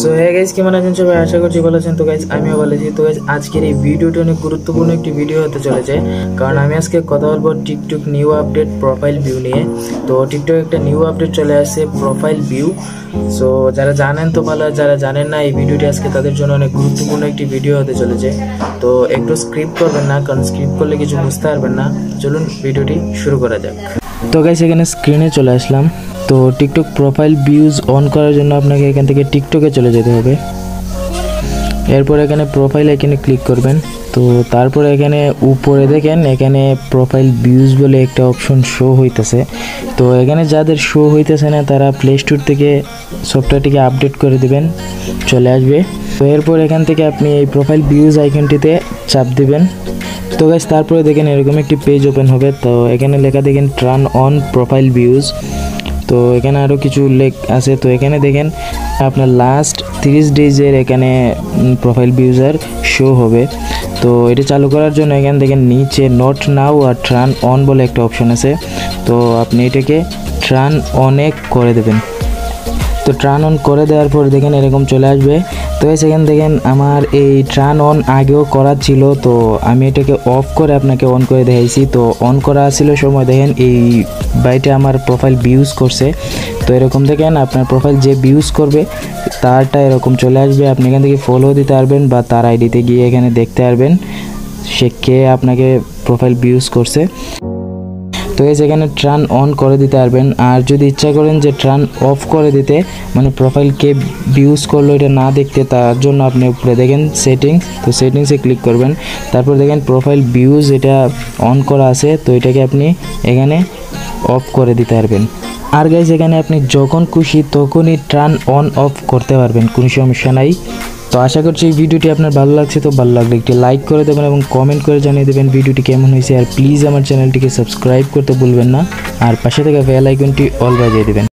So hey guys, কেমন আছেন সবাই? আশা করছি ভালো আছেন। তো গাইস আমিও ভালো আছি। তো গাইস আজকের এই ভিডিওটি অনেক গুরুত্বপূর্ণ একটি ভিডিও হতে চলেছে, কারণ আমি আজকে কথা বলবো TikTok new update profile view নিয়ে। তো টিকটক একটা নিউ আপডেট চলে আসছে প্রোফাইল ভিউ। সো যারা জানেন তো ভালো, যারা জানেন না এই ভিডিওটি আজকে তাদের জন্য অনেক গুরুত্বপূর্ণ একটি ভিডিও হতে চলেছে। তো একটু স্ক্রিপ্ট করবেন না, কারণ স্ক্রিপ্ট করলে কিছু বুঝতে পারবেন না। চলুন ভিডিওটি শুরু করা যাক। তো গাইস এখানে স্ক্রিনে চলে আসলাম। তো টিকটক প্রোফাইল ভিউজ অন করার জন্য আপনাকে এখান থেকে টিকটকে চলে যেতে হবে। এরপর এখানে প্রোফাইল এখানে ক্লিক করবেন। তো তারপরে এখানে উপরে দেখেন এখানে প্রোফাইল ভিউজ বলে একটা অপশন শো হইতেছে। তো এখানে যাদের শো হইতেছে না তারা প্লে স্টোর থেকে সফটওয়্যারটিকে আপডেট করে দিবেন, চলে আসবে। তো এরপর এখান থেকে আপনি এই প্রোফাইল ভিউজ আইকনটিতে চাপ দিবেন। তো গাইস তারপরে দেখেন এরকম একটি পেজ ওপেন হবে। তো এখানে লেখা দেখেন টার্ন অন প্রোফাইল ভিউজ। তো এখানে আরও কিছু উল্লেখ আছে। তো এখানে দেখেন আপনার লাস্ট 30 ডেজের এখানে প্রোফাইল ভিউজার শো হবে। তো এটা চালু করার জন্য এখানে দেখেন নিচে নট নাও আর টার্ন অন বলে একটা অপশন আছে। তো আপনি এটাকে টার্ন অনে করে দেবেন। তো টার্ন অন করে দেওয়ার পর দেখেন এরকম চলে আসবে। তো সেখানে দেখেন আমার এই টার্ন অন আগেও করা ছিল, তো আমি এটাকে অফ করে আপনাকে অন করে দেখাইছি। তো অন করা ছিল সময় দেখেন এই বাইটে আমার প্রোফাইল ভিউজ করছে। তো এরকম দেখেন আপনার প্রোফাইল যে ভিউজ করবে তারটা এরকম চলে আসবে। আপনি এখান থেকে ফলো দিতে পারবেন বা তার আইডিতে গিয়ে এখানে দেখতে পারবেন সে কে আপনাকে প্রোফাইল ভিউজ করছে। তো এখানে টার্ন অন করে দিতে পারবেন। আর যদি ইচ্ছা করেন যে টার্ন অফ করে দিতে, মানে প্রোফাইল কে ভিউজ করলো এটা না দেখতে, তার জন্য আপনি উপরে দেখেন সেটিংস। তো সেটিংসে ক্লিক করবেন। তারপর দেখেন প্রোফাইল ভিউজ এটা অন করা আছে, তো এটাকে আপনি এখানে অফ করে দিতে পারবেন। আর গাইজ এখানে আপনি যখন খুশি তখনই টার্ন অন অফ করতে পারবেন, কোনো সমস্যা নাই। তো আশা করছি এই ভিডিওটি আপনার ভালো লাগছে। তো ভালো লাগলে একটি লাইক করে দেবেন এবং কমেন্ট করে জানিয়ে দেবেন ভিডিওটি কেমন হয়েছে। আর প্লিজ আমার চ্যানেলটিকে সাবস্ক্রাইব করতে ভুলবেন না, আর পাশে থাকা বেল আইকনটি অল বাজিয়ে দেবেন।